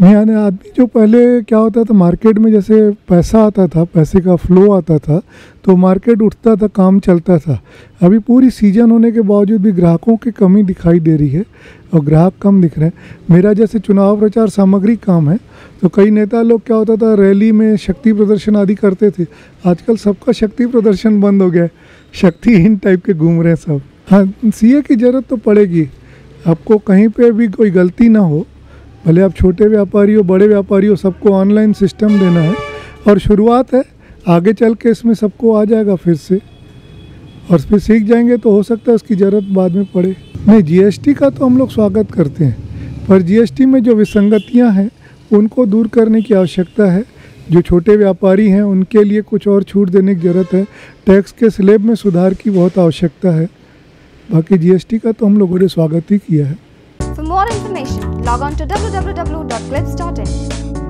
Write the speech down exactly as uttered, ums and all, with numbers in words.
यानी आदमी जो पहले क्या होता था मार्केट में, जैसे पैसा आता था, पैसे का फ्लो आता था तो मार्केट उठता था, काम चलता था। अभी पूरी सीजन होने के बावजूद भी ग्राहकों की कमी दिखाई दे रही है और ग्राहक कम दिख रहे हैं। मेरा जैसे चुनाव प्रचार सामग्री काम है तो कई नेता लोग क्या होता था रैली में शक्ति प्रदर्शन आदि करते थे। आजकल सबका शक्ति प्रदर्शन बंद हो गया है, शक्तिहीन टाइप के घूम रहे हैं सब। हाँ, सीए की ज़रूरत तो पड़ेगी। आपको कहीं पे भी कोई गलती ना हो, भले आप छोटे व्यापारी हो बड़े व्यापारी हो, सबको ऑनलाइन सिस्टम देना है और शुरुआत है। आगे चल के इसमें सबको आ जाएगा फिर से, और फिर सीख जाएंगे तो हो सकता है उसकी ज़रूरत बाद में पड़े। नहीं, जीएसटी का तो हम लोग स्वागत करते हैं, पर जीएसटी में जो विसंगतियां हैं उनको दूर करने की आवश्यकता है। जो छोटे व्यापारी हैं उनके लिए कुछ और छूट देने की ज़रूरत है। टैक्स के स्लैब में सुधार की बहुत आवश्यकता है। बाकी जीएसटी का तो हम लोगों ने स्वागत ही किया है। For more information, log on to w w w dot clips dot in.